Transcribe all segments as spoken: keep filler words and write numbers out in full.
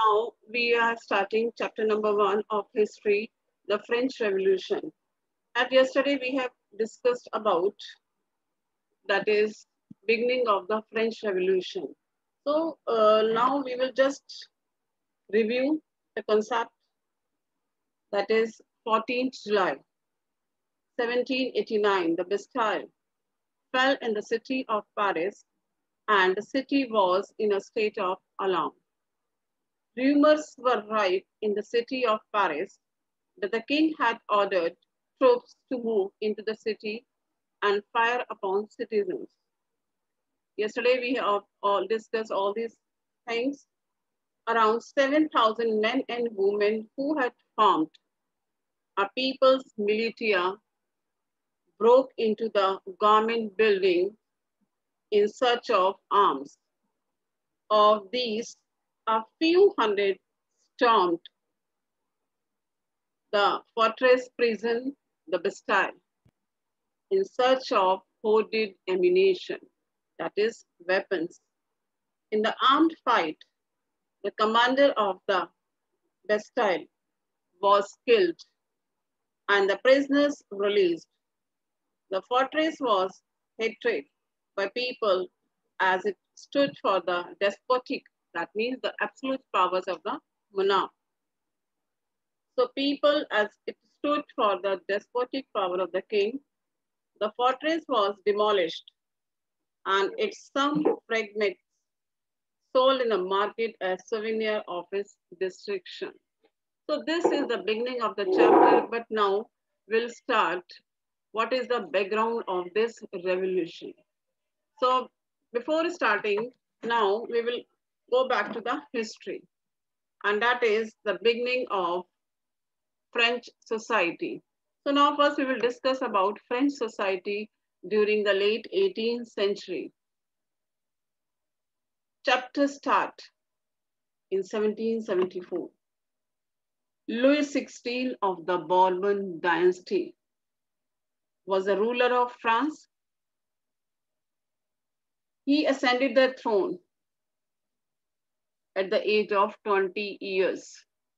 Now we are starting chapter number one of history, the French Revolution. At yesterday we have discussed about, that is, beginning of the French Revolution. So uh, now we will just review the concept, that is fourteenth July, seventeen eighty-nine, the Bastille fell in the city of Paris and the city was in a state of alarm. Rumors were rife in the city of Paris that the king had ordered troops to move into the city and fire upon citizens. Yesterday we have all discussed all these things. Around seven thousand men and women who had formed a people's militia broke into the government building in search of arms. Of these, a few hundred stormed the fortress prison, the Bastille, in search of hoarded ammunition, that is, weapons. In the armed fight, the commander of the Bastille was killed and the prisoners released. The fortress was hated by people as it stood for the despotic, that means the absolute powers of the monarch. So people, as it stood for the despotic power of the king, the fortress was demolished and its some fragments sold in a market as souvenir of its destruction. So this is the beginning of the chapter, but now we'll start what is the background of this revolution. So before starting, now we will go back to the history, and that is the beginning of French society. So now first we will discuss about French society during the late eighteenth century. Chapter start in seventeen seventy-four. Louis the sixteenth of the Bourbon dynasty was a ruler of France. He ascended the throne at the age of twenty years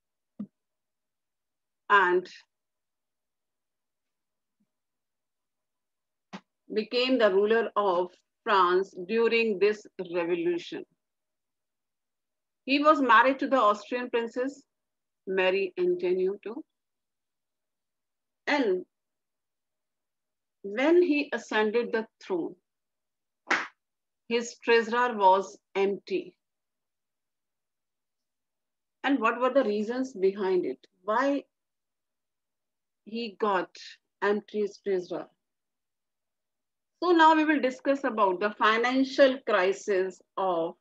and became the ruler of France during this revolution. He was married to the Austrian princess Marie Antoinette, and when he ascended the throne, his treasury was empty. And what were the reasons behind it? Why he got empty treasury? So now we will discuss about the financial crisis of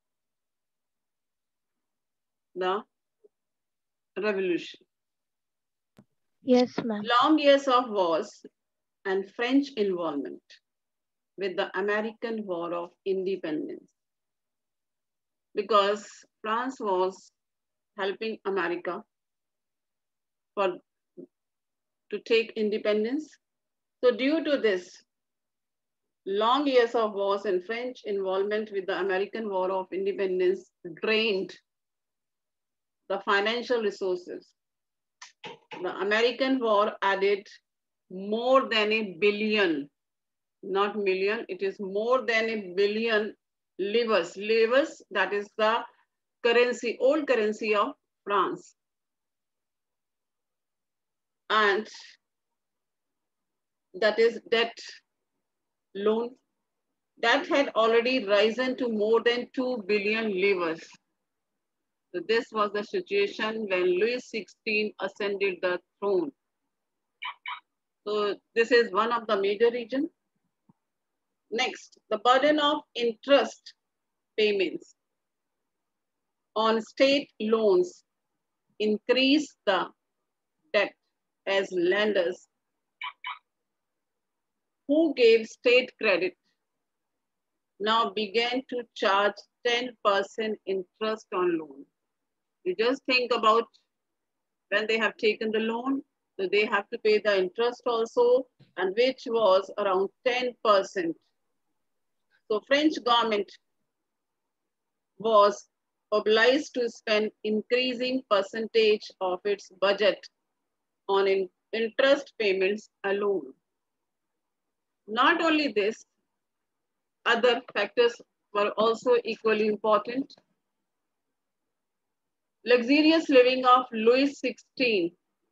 the revolution. Yes, ma'am. Long years of wars and French involvement with the American War of Independence, because France was helping America for to take independence. So due to this, long years of wars and French involvement with the American War of Independence drained the financial resources. The American War added more than a billion, not million, it is more than a billion livres. Livres, that is the currency, old currency of France. And that is debt loan. That had already risen to more than two billion livres. So this was the situation when Louis the sixteenth ascended the throne. So this is one of the major regions. Next, the burden of interest payments on state loans increased the debt as lenders who gave state credit now began to charge ten percent interest on loan. You just think about when they have taken the loan, so they have to pay the interest also, and which was around ten percent. So French government was obliged to spend increasing percentage of its budget on in interest payments alone. Not only this, other factors were also equally important. Luxurious living of Louis the sixteenth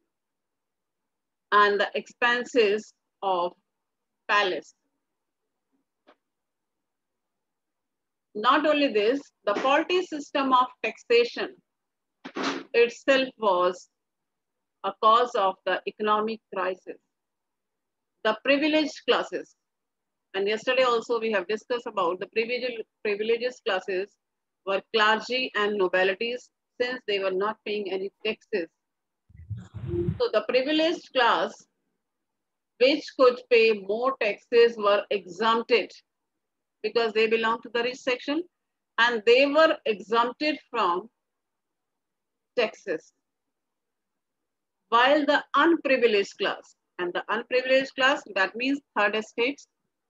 and the expenses of palace. Not only this, the faulty system of taxation itself was a cause of the economic crisis. The privileged classes, and yesterday also we have discussed about the privileged classes were clergy and nobilities, since they were not paying any taxes. So the privileged class, which could pay more taxes, were exempted because they belong to the rich section, and they were exempted from taxes. While the unprivileged class, and the unprivileged class, that means third estates,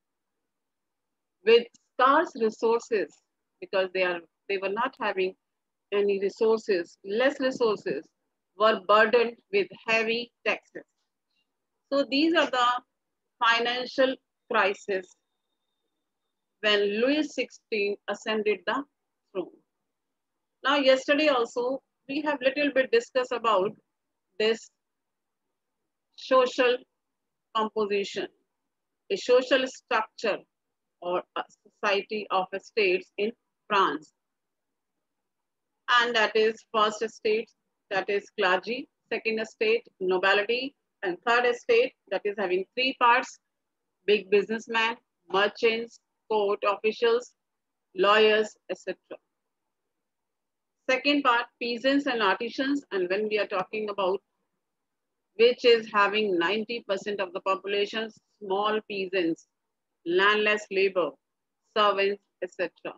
with scarce resources, because they are they were not having any resources, less resources, were burdened with heavy taxes. So these are the financial crises when Louis the sixteenth ascended the throne. Now, yesterday also, we have little bit discussed about this social composition, a social structure or a society of estates in France. And that is first estate, that is clergy, second estate, nobility, and third estate, that is having three parts: big businessmen, merchants, court officials, lawyers, et cetera. Second part, peasants and artisans, and when we are talking about which is having ninety percent of the population, small peasants, landless labor, servants, et cetera.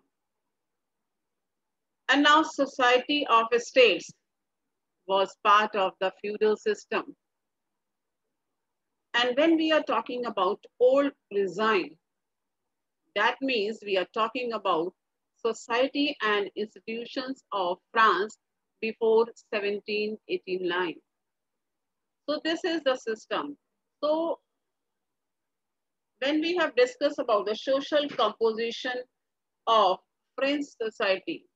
And now society of estates was part of the feudal system. And when we are talking about old design, that means we are talking about society and institutions of France before seventeen eighty-nine. So this is the system. So when we have discussed about the social composition of French society,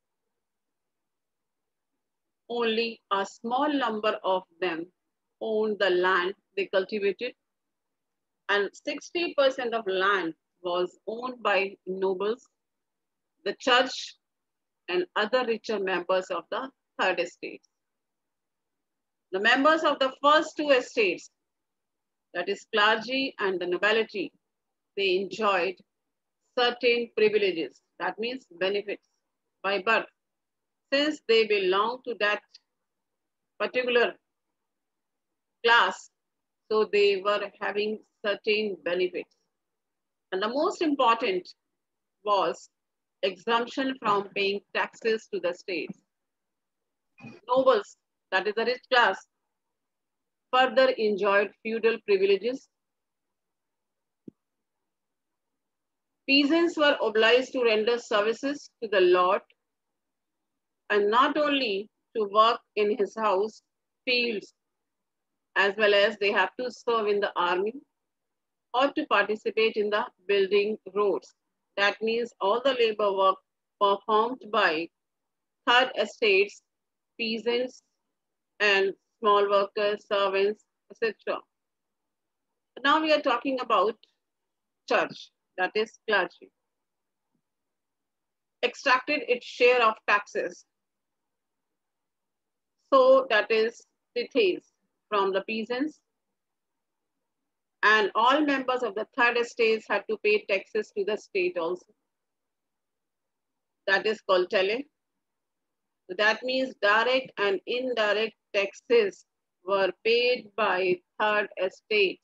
only a small number of them owned the land they cultivated, and sixty percent of land was owned by nobles, the church, and other richer members of the third estate. The members of the first two estates, that is clergy and the nobility, they enjoyed certain privileges, that means benefits by birth, since they belong to that particular class, so they were having certain benefits. And the most important was exemption from paying taxes to the state. Nobles, that is the rich class, further enjoyed feudal privileges. Peasants were obliged to render services to the lord, and not only to work in his house, fields, as well as they have to serve in the army or to participate in the building roads. That means all the labor work performed by third estates, peasants, and small workers, servants, et cetera. Now we are talking about church, that is clergy. Extracted its share of taxes. So that is tithes from the peasants. And all members of the third estates had to pay taxes to the state also. That is called tele. So that means direct and indirect taxes were paid by third estates.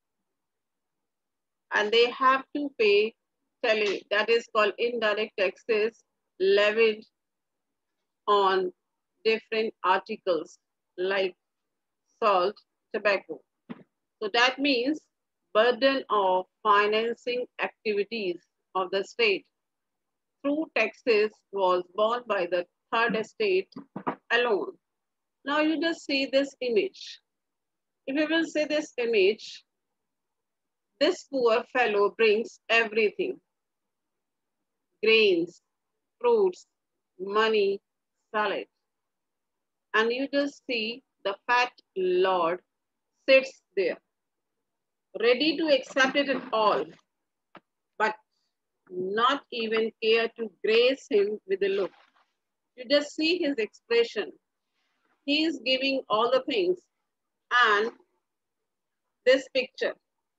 And they have to pay tele, that is called indirect taxes levied on different articles like salt, tobacco. So that means burden of financing activities of the state through taxes was borne by the third estate alone. Now you just see this image. If you will see this image, this poor fellow brings everything: grains, fruits, money, salad. And you just see the fat lord sits there, ready to accept it all, but not even care to grace him with a look. You just see his expression. He is giving all the things. And this picture,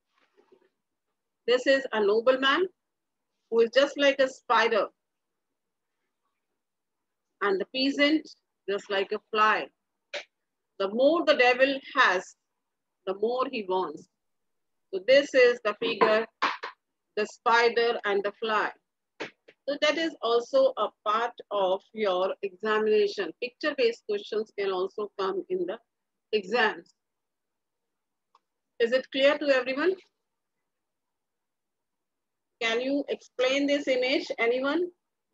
this is a nobleman who is just like a spider, and the peasant just like a fly. The more the devil has, the more he wants. So this is the figure, the spider and the fly. So that is also a part of your examination. Picture-based questions can also come in the exams. Is it clear to everyone? Can you explain this image, anyone?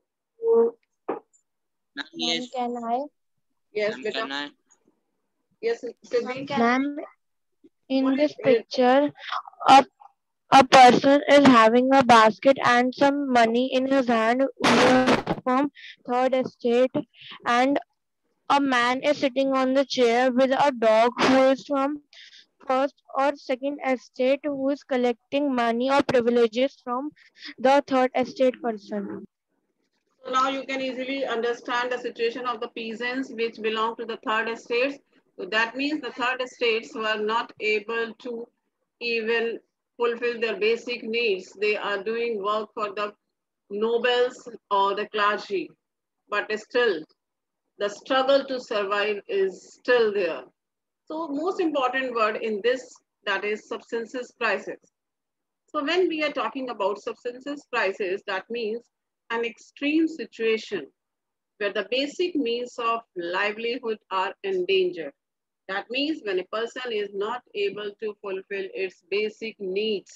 Yes. Can I? Yes, beta. Yes, Siddhi. Ma'am, in What this is it? picture, a, a person is having a basket and some money in his hand who is from third estate, and a man is sitting on the chair with a dog who is from first or second estate who is collecting money or privileges from the third estate person. So now you can easily understand the situation of the peasants which belong to the third estates. So that means the third estates were not able to even fulfill their basic needs. They are doing work for the nobles or the clergy, but still the struggle to survive is still there. So most important word in this, that is subsistence prices. So when we are talking about subsistence prices, that means an extreme situation where the basic means of livelihood are endangered. That means when a person is not able to fulfill its basic needs.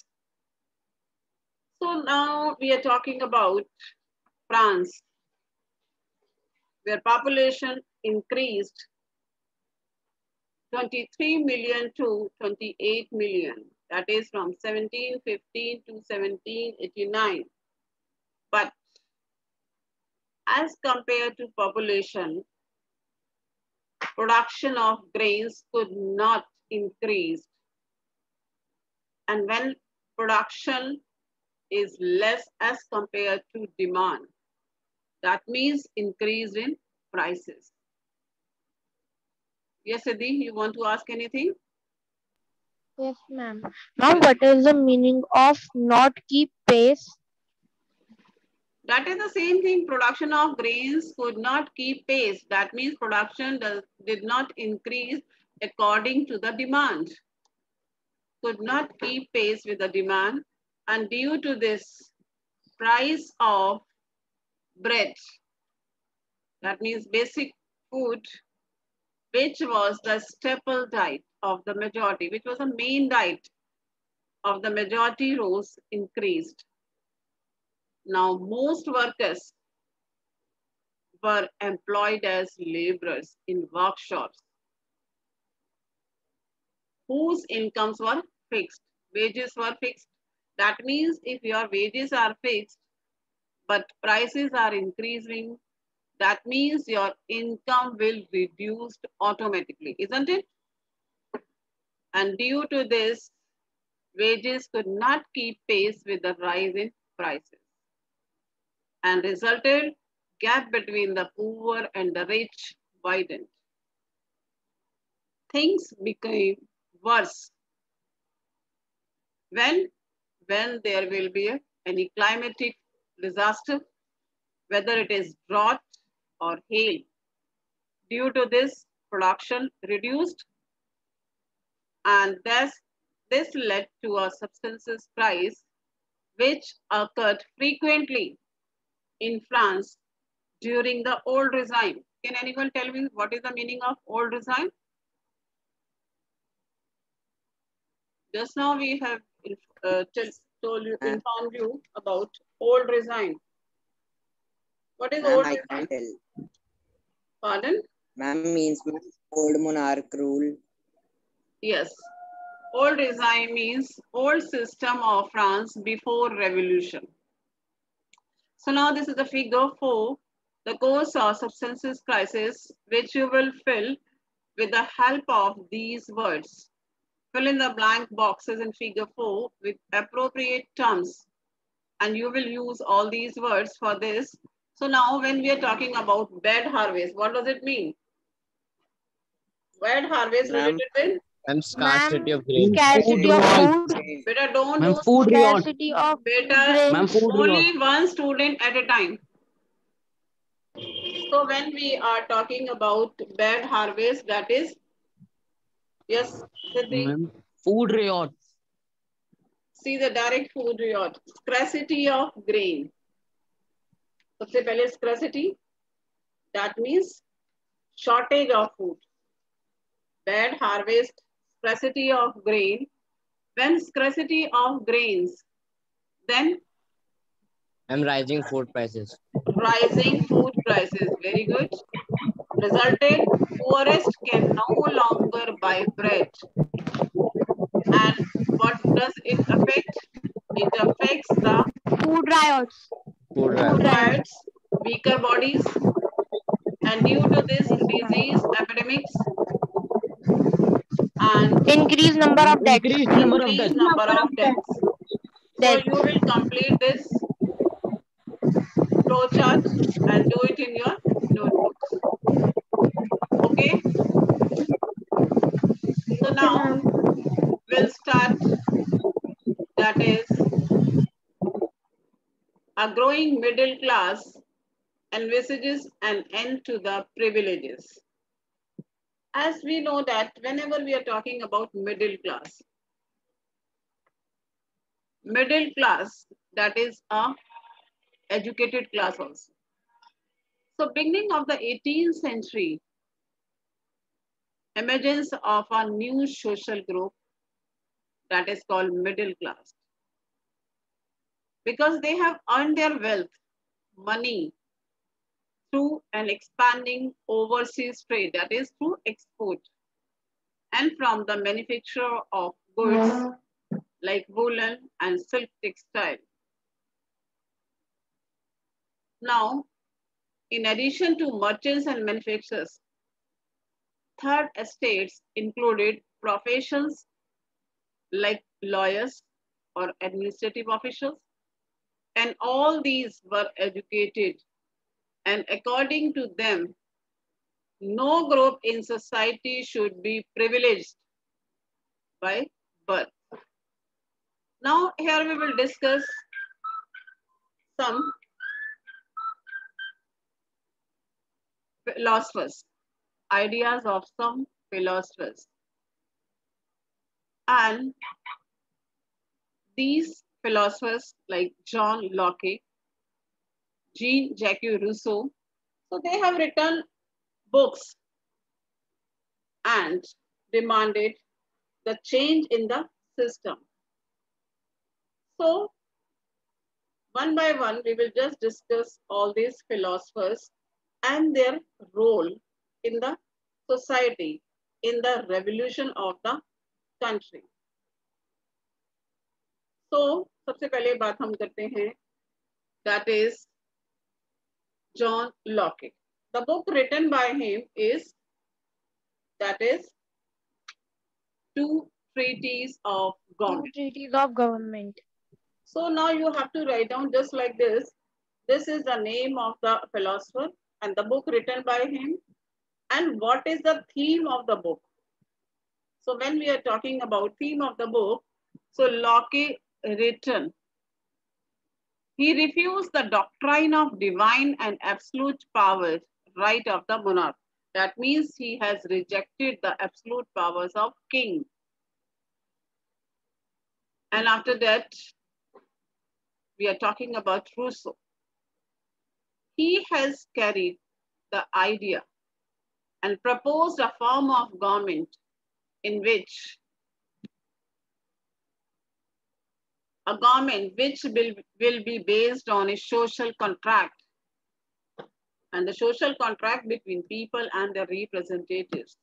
So now we are talking about France, where population increased twenty-three million to twenty-eight million. That is from seventeen fifteen to seventeen eighty-nine. But as compared to population, production of grains could not increase. And when production is less as compared to demand, that means increase in prices. Yes, Siddhi, you want to ask anything? Yes, ma'am. Ma'am, what is the meaning of not keep pace? That is the same thing. Production of grains could not keep pace. That means production does, did not increase according to the demand. Could not keep pace with the demand. And due to this, price of bread, that means basic food, which was the staple diet of the majority, which was the main diet of the majority, rose increased. Now, most workers were employed as laborers in workshops whose incomes were fixed. Wages were fixed. That means if your wages are fixed, but prices are increasing, that means your income will reduce automatically, isn't it? And due to this, wages could not keep pace with the rise in prices and resulted gap between the poor and the rich widened. Things became worse when, when there will be a, any climatic disaster, whether it is drought or hail. Due to this, production reduced, and thus this led to a subsistence price which occurred frequently in France during the old regime. Can anyone tell me what is the meaning of old regime? Just now we have uh, tell, told you, informed you about old regime. What is old regime? Pardon? Ma'am means old monarch rule. Yes. Old regime means old system of France before revolution. So now this is the figure four, the course of substances crisis, which you will fill with the help of these words. Fill in the blank boxes in figure four with appropriate terms, and you will use all these words for this. So now when we are talking about bad harvest, what does it mean? Bad harvest related with? Ma'am, scarcity Ma'am, of grain. scarcity of food. Beta, don't Ma'am, do food riot. Scarcity of beta, Ma'am, grains. food riot. only one student at a time. So when we are talking about bad harvest, that is, yes, Siddhi, Ma'am, food riot. see the direct food riot, scarcity of grain. सबसे पहले scarcity, that means shortage of food. Bad harvest, scarcity of grain. When scarcity of grains, then Ma'am, rising food prices. rising food prices. Very good. Resulted, poorest can no longer buy bread. And what does it affect? It affects the Food riots. Food food riot. riots, weaker bodies, and due to this Yes, ma'am. disease epidemics and Increase number of deaths. Increased number of increased deaths. number of deaths. So Deaths. you will complete this flow chart and do it in your notebooks. Okay, so Okay, now ma'am. we'll start. That is, a growing middle class envisages an end to the privileges. As we know that whenever we are talking about middle class, middle class, that is a educated class also. So beginning of the eighteenth century, emergence of a new social group that is called middle class. Because they have earned their wealth, money, through an expanding overseas trade, that is through export, and from the manufacture of goods like woolen and silk textile. Now, in addition to merchants and manufacturers, third estates included professions like lawyers or administrative officials, and all these were educated, and according to them, no group in society should be privileged by birth. Now, here we will discuss some philosophers, ideas of some philosophers. And these philosophers like John Locke, Jean-Jacques Rousseau, so they have written books and demanded the change in the system. So one by one, we will just discuss all these philosophers and their role in the society, in the revolution of the country. So सबसे पहले बात हम करते हैं, that is John Locke. The book written by him is, that is, Two Treatises of Two Government. treaties of government. So now you have to write down just like this. This is the name of the philosopher and the book written by him. And what is the theme of the book? So when we are talking about theme of the book, so Locke written, he refused the doctrine of divine and absolute power, right of the monarch. That means he has rejected the absolute powers of king. And after that, we are talking about Rousseau. He has carried the idea and proposed a form of government in which a government which will, will be based on a social contract and the social contract between people and their representatives.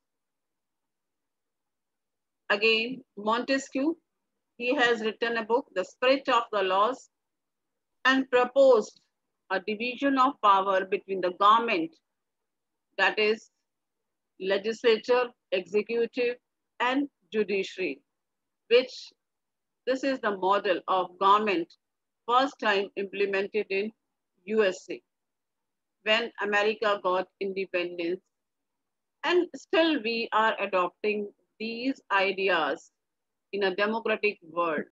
Again, Montesquieu, he has written a book, The Spirit of the Laws, and proposed a division of power between the government, that is, legislature, executive, and judiciary, which this is the model of government first time implemented in U S A when America got independence. And still we are adopting these ideas in a democratic world.